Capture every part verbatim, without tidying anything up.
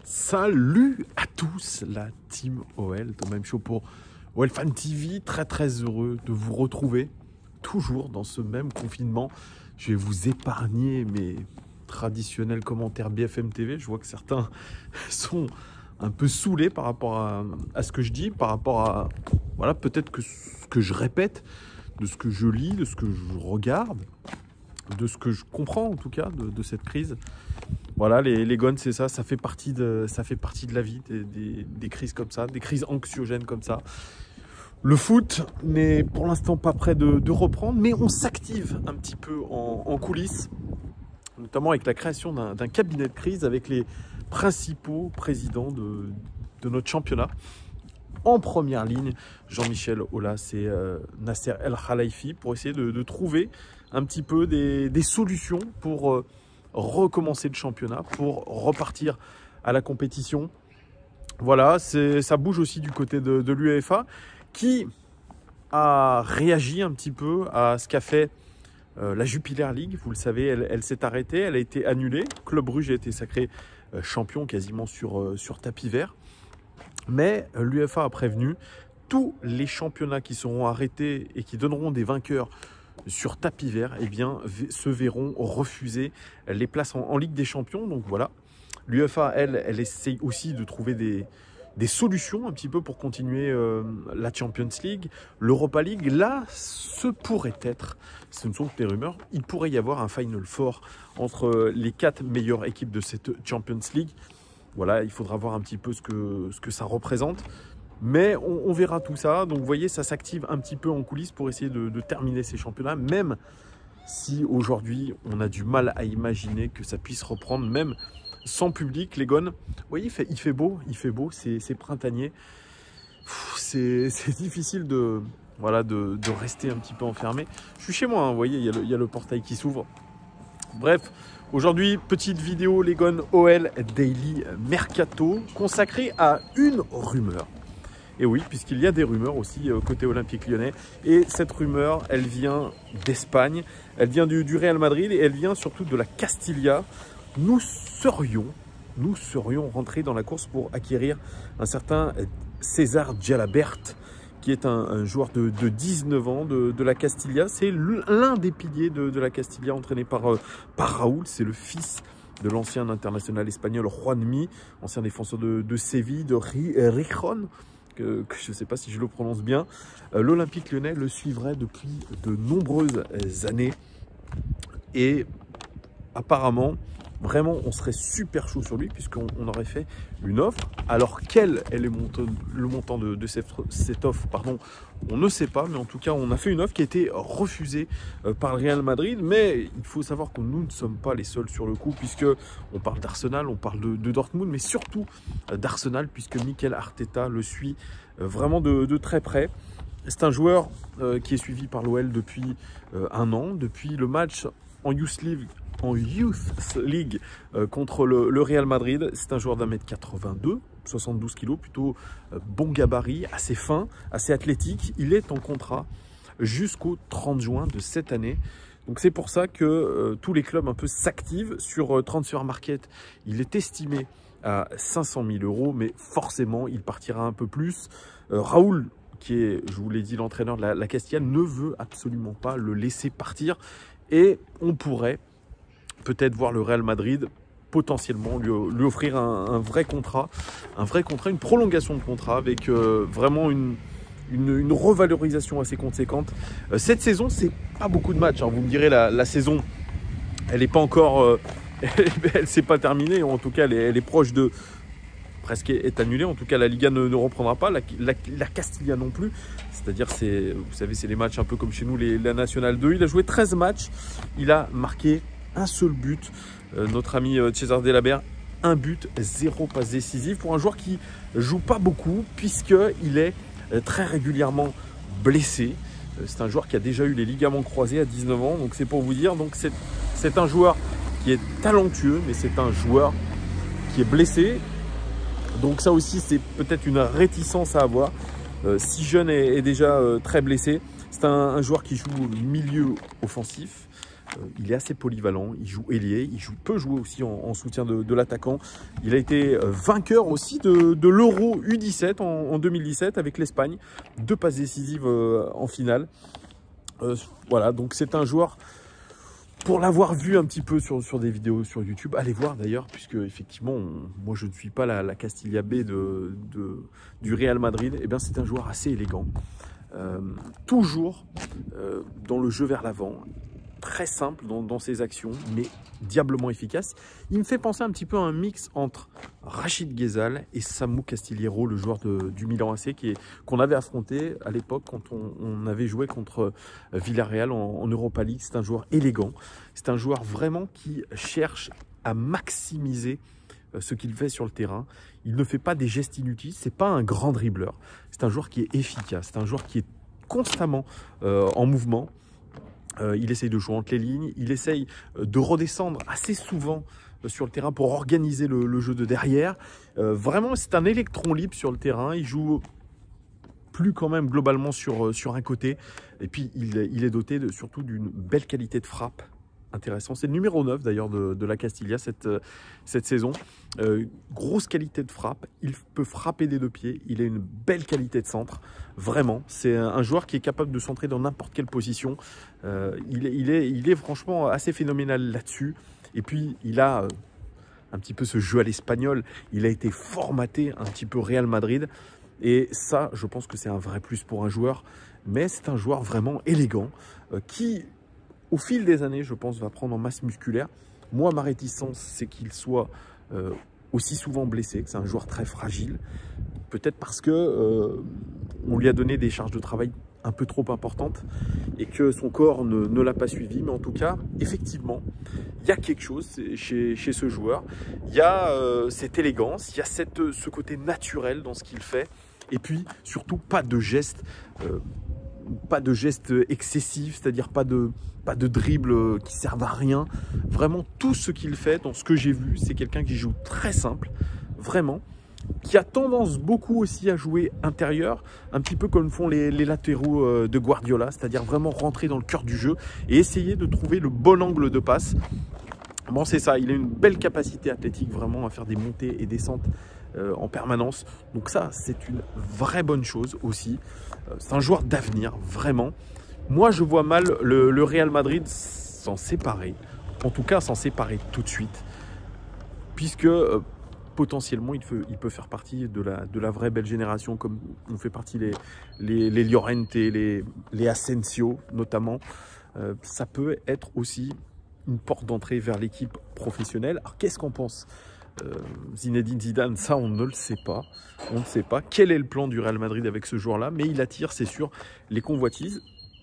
Salut à tous, la team O L, ton même show pour O L Fan T V. Très très heureux de vous retrouver, toujours dans ce même confinement. Je vais vous épargner mes traditionnels commentaires B F M T V. Je vois que certains sont un peu saoulés par rapport à, à ce que je dis, par rapport à, voilà, peut-être que ce que je répète, de ce que je lis, de ce que je regarde, de ce que je comprends en tout cas de, de cette crise. Voilà, les, les gones, c'est ça, ça fait partie de, ça fait partie de la vie, des, des, des crises comme ça, des crises anxiogènes comme ça. Le foot n'est pour l'instant pas prêt de, de reprendre, mais on s'active un petit peu en, en coulisses, notamment avec la création d'un d'un cabinet de crise avec les principaux présidents de, de notre championnat. En première ligne, Jean-Michel Aulas et euh, Nasser El Khelaifi, pour essayer de, de trouver un petit peu des, des solutions pour euh, recommencer le championnat, pour repartir à la compétition. Voilà, ça bouge aussi du côté de, de l'UEFA qui a réagi un petit peu à ce qu'a fait euh, la Jupiler League. Vous le savez, elle, elle s'est arrêtée, elle a été annulée. Club Brugge a été sacré euh, champion quasiment sur, euh, sur tapis vert. Mais euh, l'UEFA a prévenu, tous les championnats qui seront arrêtés et qui donneront des vainqueurs sur tapis vert, eh bien, se verront refuser les places en, en Ligue des Champions. Donc voilà, l'UEFA, elle, elle essaye aussi de trouver des, des solutions un petit peu pour continuer euh, la Champions League, l'Europa League. Là, ce pourrait être, ce ne sont que des rumeurs, il pourrait y avoir un Final Four entre les quatre meilleures équipes de cette Champions League. Voilà, il faudra voir un petit peu ce que, ce que ça représente. Mais on, on verra tout ça. Donc vous voyez, ça s'active un petit peu en coulisses pour essayer de, de terminer ces championnats. Même si aujourd'hui, on a du mal à imaginer que ça puisse reprendre, même sans public, les gones. Vous voyez, il fait, il fait beau, il fait beau, c'est printanier. C'est difficile de, voilà, de, de rester un petit peu enfermé. Je suis chez moi, hein, vous voyez, il y, a le, il y a le portail qui s'ouvre. Bref, aujourd'hui, petite vidéo, les gones O L Daily Mercato, consacrée à une rumeur. Et oui, puisqu'il y a des rumeurs aussi euh, côté Olympique Lyonnais. Et cette rumeur, elle vient d'Espagne, elle vient du, du Real Madrid et elle vient surtout de la Castilla. Nous serions, nous serions rentrés dans la course pour acquérir un certain César Jalabert, qui est un, un joueur de, de dix-neuf ans de, de la Castilla. C'est l'un des piliers de, de la Castilla, entraîné par, euh, par Raoul. C'est le fils de l'ancien international espagnol Juanmi, ancien défenseur de, de Séville, de Rijon. Que, que je ne sais pas si je le prononce bien. Euh, L'Olympique Lyonnais le suivrait depuis de nombreuses années. Et apparemment, vraiment, on serait super chaud sur lui puisqu'on on aurait fait une offre. Alors, quel est le montant, le montant de, de cette, cette offre, pardon, on ne sait pas. Mais en tout cas, on a fait une offre qui a été refusée euh, par le Real Madrid. Mais il faut savoir que nous ne sommes pas les seuls sur le coup puisque on parle d'Arsenal, on parle de, de Dortmund, mais surtout euh, d'Arsenal puisque Mikel Arteta le suit euh, vraiment de, de très près. C'est un joueur euh, qui est suivi par l'O L depuis euh, un an, depuis le match en Youth League, en Youth League euh, contre le, le Real Madrid. C'est un joueur d'un mètre quatre-vingt-deux, soixante-douze kilos, plutôt euh, bon gabarit, assez fin, assez athlétique. Il est en contrat jusqu'au trente juin de cette année. Donc c'est pour ça que euh, tous les clubs un peu s'activent sur euh, Transfer Market. Il est estimé à cinq cent mille euros, mais forcément il partira un peu plus. Euh, Raoul, qui est, je vous l'ai dit, l'entraîneur de la, la Castilla, ne veut absolument pas le laisser partir. Et on pourrait peut-être voir le Real Madrid potentiellement lui, lui offrir un, un vrai contrat, un vrai contrat, une prolongation de contrat avec euh, vraiment une, une, une revalorisation assez conséquente. Euh, cette saison, c'est pas beaucoup de matchs. Hein. Vous me direz, la, la saison, elle n'est pas encore, euh, elle ne s'est pas terminée. En tout cas, elle est, elle est proche de presque est annulée. En tout cas, la Liga ne, ne reprendra pas, la, la, la Castilla non plus. C'est-à-dire, c'est, vous savez, c'est les matchs un peu comme chez nous, les, la Nationale deux. Il a joué treize matchs, il a marqué un seul but. Euh, notre ami euh, César Jalabert, un but, zéro passe décisive pour un joueur qui joue pas beaucoup puisqu'il est euh, très régulièrement blessé. Euh, c'est un joueur qui a déjà eu les ligaments croisés à dix-neuf ans, donc c'est pour vous dire. Donc c'est un joueur qui est talentueux, mais c'est un joueur qui est blessé. Donc ça aussi, c'est peut-être une réticence à avoir. Euh, si jeune est, est déjà euh, très blessé. C'est un, un joueur qui joue au milieu offensif. Euh, il est assez polyvalent, il joue ailier, il joue, peut jouer aussi en, en soutien de, de l'attaquant. Il a été euh, vainqueur aussi de, de l'Euro U dix-sept en, en deux mille dix-sept avec l'Espagne. Deux passes décisives euh, en finale. Euh, voilà, donc c'est un joueur... Pour l'avoir vu un petit peu sur, sur des vidéos sur YouTube, allez voir d'ailleurs, puisque effectivement, on, moi je ne suis pas la, la Castilla B de, de, du Real Madrid, et bien c'est un joueur assez élégant, euh, toujours euh, dans le jeu vers l'avant, très simple dans, dans ses actions, mais diablement efficace. Il me fait penser un petit peu à un mix entre Rachid Ghezal et Samu Castillero, le joueur de, du Milan A C, qu'on avait affronté à l'époque quand on, on avait joué contre Villarreal en, en Europa League. C'est un joueur élégant, c'est un joueur vraiment qui cherche à maximiser ce qu'il fait sur le terrain. Il ne fait pas des gestes inutiles, c'est pas un grand dribbleur, c'est un joueur qui est efficace, c'est un joueur qui est constamment euh, en mouvement. Euh, il essaye de jouer entre les lignes, il essaye de redescendre assez souvent sur le terrain pour organiser le, le jeu de derrière. Euh, vraiment, c'est un électron libre sur le terrain. Il joue plus quand même globalement sur, sur un côté. Et puis, il, il est doté de, surtout d'une belle qualité de frappe. Intéressant. C'est le numéro neuf d'ailleurs de, de la Castilla cette, cette saison. Euh, grosse qualité de frappe. Il peut frapper des deux pieds. Il a une belle qualité de centre. Vraiment. C'est un, un joueur qui est capable de centrer dans n'importe quelle position. Euh, il, il, est, il est franchement assez phénoménal là-dessus. Et puis, il a euh, un petit peu ce jeu à l'espagnol. Il a été formaté un petit peu Real Madrid. Et ça, je pense que c'est un vrai plus pour un joueur. Mais c'est un joueur vraiment élégant euh, qui... Au fil des années, je pense, va prendre en masse musculaire. Moi, ma réticence, c'est qu'il soit euh, aussi souvent blessé, que c'est un joueur très fragile. Peut-être parce que euh, on lui a donné des charges de travail un peu trop importantes et que son corps ne, ne l'a pas suivi. Mais en tout cas, effectivement, il y a quelque chose chez, chez ce joueur. Il y a euh, cette élégance, il y a cette, ce côté naturel dans ce qu'il fait. Et puis, surtout, pas de gestes... Euh, pas de gestes excessifs, c'est-à-dire pas de, pas de dribble qui servent à rien. Vraiment, tout ce qu'il fait, dans ce que j'ai vu, c'est quelqu'un qui joue très simple, vraiment, qui a tendance beaucoup aussi à jouer intérieur, un petit peu comme font les, les latéraux de Guardiola, c'est-à-dire vraiment rentrer dans le cœur du jeu et essayer de trouver le bon angle de passe. Bon, c'est ça, il a une belle capacité athlétique vraiment à faire des montées et descentes euh, en permanence. Donc ça, c'est une vraie bonne chose aussi. Euh, c'est un joueur d'avenir, vraiment. Moi, je vois mal le, le Real Madrid s'en séparer. En tout cas, s'en séparer tout de suite. Puisque euh, potentiellement, il peut, il peut faire partie de la, de la vraie belle génération, comme on fait partie les, les, les Llorente, les, les Asensio notamment. Euh, ça peut être aussi une porte d'entrée vers l'équipe professionnelle. Alors, qu'est-ce qu'on pense euh, Zinedine Zidane, ça, on ne le sait pas. On ne sait pas quel est le plan du Real Madrid avec ce joueur-là, mais il attire, c'est sûr, les convoitises.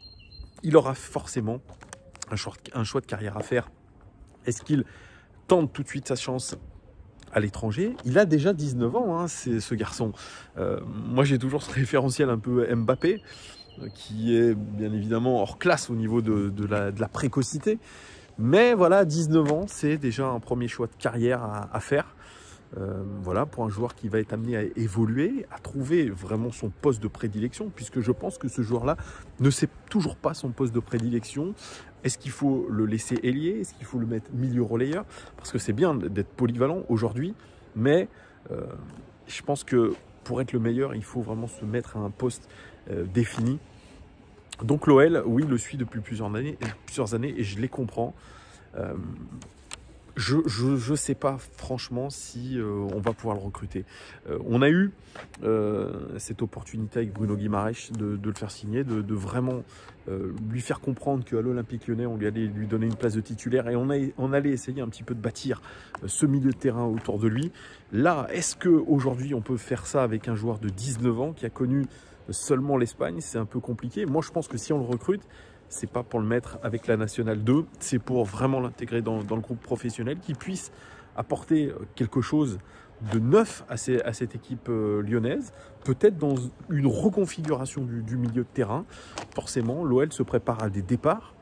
Il aura forcément un choix, un choix de carrière à faire. Est-ce qu'il tente tout de suite sa chance à l'étranger? Il a déjà dix-neuf ans, hein, c'est ce garçon. Euh, moi, j'ai toujours ce référentiel un peu Mbappé, qui est bien évidemment hors classe au niveau de, de, la, de la précocité. Mais voilà, dix-neuf ans, c'est déjà un premier choix de carrière à, à faire. Euh, voilà, pour un joueur qui va être amené à évoluer, à trouver vraiment son poste de prédilection, puisque je pense que ce joueur-là ne sait toujours pas son poste de prédilection. Est-ce qu'il faut le laisser ailier? Est-ce qu'il faut le mettre milieu relayeur? Parce que c'est bien d'être polyvalent aujourd'hui, mais euh, je pense que pour être le meilleur, il faut vraiment se mettre à un poste euh, défini. Donc l'O L, oui, le suit depuis plusieurs années, plusieurs années et je les comprends. Euh, je ne sais pas franchement si euh, on va pouvoir le recruter. Euh, on a eu euh, cette opportunité avec Bruno Guimaraes de, de le faire signer, de, de vraiment euh, lui faire comprendre qu'à l'Olympique Lyonnais, on lui allait lui donner une place de titulaire et on, a, on allait essayer un petit peu de bâtir euh, ce milieu de terrain autour de lui. Là, est-ce qu'aujourd'hui on peut faire ça avec un joueur de dix-neuf ans qui a connu seulement l'Espagne? C'est un peu compliqué. Moi, je pense que si on le recrute, c'est pas pour le mettre avec la Nationale deux, c'est pour vraiment l'intégrer dans, dans le groupe professionnel, qui puisse apporter quelque chose de neuf à, ces, à cette équipe euh, lyonnaise, peut-être dans une reconfiguration du, du milieu de terrain. Forcément, l'O L se prépare à des départs,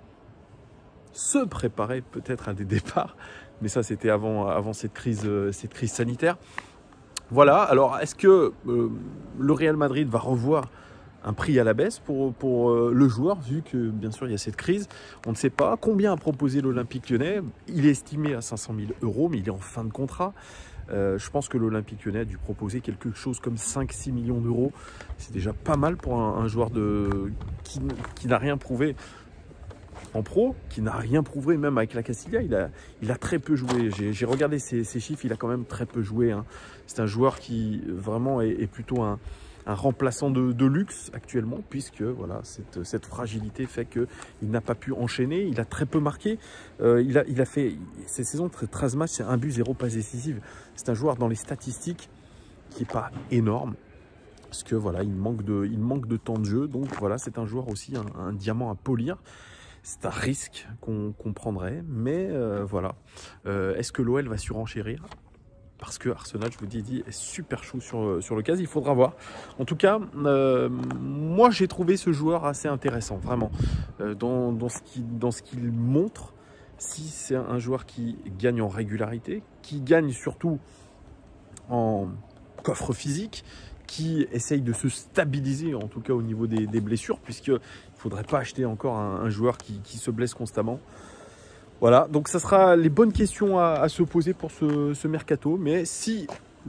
se préparait peut-être à des départs, mais ça, c'était avant, avant cette crise, euh, cette crise sanitaire. Voilà, alors est-ce que euh, le Real Madrid va revoir un prix à la baisse pour, pour euh, le joueur, vu que bien sûr il y a cette crise. On ne sait pas combien a proposé l'Olympique Lyonnais. Il est estimé à cinq cent mille euros, mais il est en fin de contrat. Euh, je pense que l'Olympique Lyonnais a dû proposer quelque chose comme cinq six millions d'euros. C'est déjà pas mal pour un, un joueur de, qui, qui n'a rien prouvé en pro, qui n'a rien prouvé même avec la Castilla. Il a, il a très peu joué. J'ai regardé ses, ses chiffres, il a quand même très peu joué. Hein. C'est un joueur qui vraiment est, est plutôt un, un remplaçant de, de luxe actuellement, puisque voilà, cette, cette fragilité fait qu'il n'a pas pu enchaîner. Il a très peu marqué. Euh, il, a, il a fait cette saison treize matchs, c'est un but, zéro passe décisive. C'est un joueur dans les statistiques qui n'est pas énorme. Parce que voilà, il manque de, il manque de temps de jeu. Donc voilà, c'est un joueur aussi, un, un diamant à polir. C'est un risque qu'on qu'on prendrait, mais euh, voilà. Euh, Est-ce que l'O L va surenchérir? Parce que Arsenal, je vous dis, dit, est super chaud sur, sur le cas. Il faudra voir. En tout cas, euh, moi, j'ai trouvé ce joueur assez intéressant, vraiment. Euh, dans, dans ce qu'il dans ce qu'il montre, si c'est un joueur qui gagne en régularité, qui gagne surtout en coffre physique, qui essaye de se stabiliser, en tout cas au niveau des, des blessures, puisqu'il ne faudrait pas acheter encore un, un joueur qui, qui se blesse constamment. Voilà, donc ça sera les bonnes questions à, à se poser pour ce, ce mercato. Mais si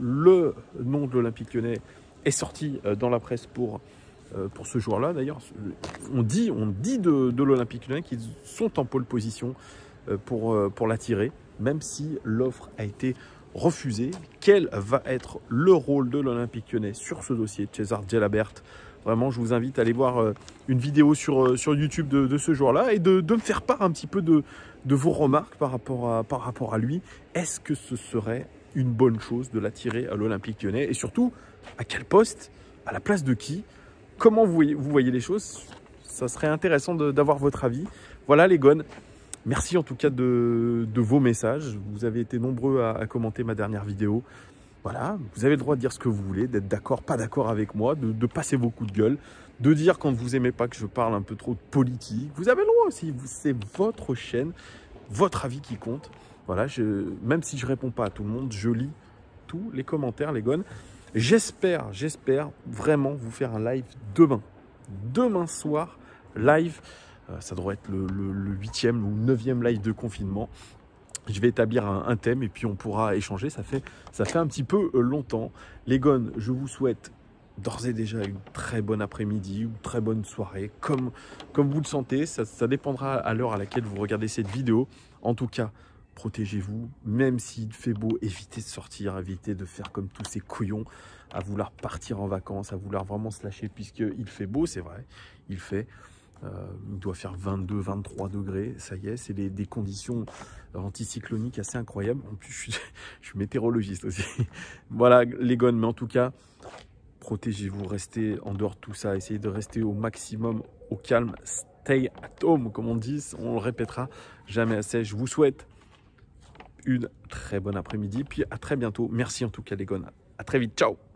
le nom de l'Olympique Lyonnais est sorti dans la presse pour, pour ce joueur-là, d'ailleurs, on dit, on dit de, de l'Olympique Lyonnais qu'ils sont en pole position pour, pour l'attirer, même si l'offre a été refusée. Quel va être le rôle de l'Olympique Lyonnais sur ce dossier de César Djellabert? Vraiment, je vous invite à aller voir une vidéo sur, sur YouTube de, de ce joueur-là et de, de me faire part un petit peu de, de vos remarques par rapport à, par rapport à lui. Est-ce que ce serait une bonne chose de l'attirer à l'Olympique Lyonnais? Et surtout, à quel poste? À la place de qui? Comment vous voyez, vous voyez les choses? Ça serait intéressant d'avoir votre avis. Voilà les gones. Merci en tout cas de, de vos messages. Vous avez été nombreux à, à commenter ma dernière vidéo. Voilà, vous avez le droit de dire ce que vous voulez, d'être d'accord, pas d'accord avec moi, de, de passer vos coups de gueule, de dire quand vous aimez pas que je parle un peu trop de politique. Vous avez le droit aussi, c'est votre chaîne, votre avis qui compte. Voilà, je, même si je réponds pas à tout le monde, je lis tous les commentaires, les gones. J'espère, j'espère vraiment vous faire un live demain. Demain soir, live. Euh, ça devrait être le, le, le huitième ou neuvième live de confinement. Je vais établir un, un thème et puis on pourra échanger. Ça fait, ça fait un petit peu longtemps. Les gones, je vous souhaite d'ores et déjà une très bonne après-midi, une très bonne soirée, comme, comme vous le sentez. Ça, ça dépendra à l'heure à laquelle vous regardez cette vidéo. En tout cas, protégez-vous. Même s'il fait beau, évitez de sortir, évitez de faire comme tous ces couillons à vouloir partir en vacances, à vouloir vraiment se lâcher puisqu'il fait beau, c'est vrai, il fait. Euh, il doit faire vingt-deux, vingt-trois degrés, ça y est, c'est des conditions anticycloniques assez incroyables. En plus, je suis, je suis météorologiste aussi. Voilà les gones, mais en tout cas, protégez-vous, restez en dehors de tout ça, essayez de rester au maximum au calme. Stay at home, comme on dit, on le répétera jamais assez. Je vous souhaite une très bonne après-midi, puis à très bientôt. Merci en tout cas les gones, à très vite, ciao.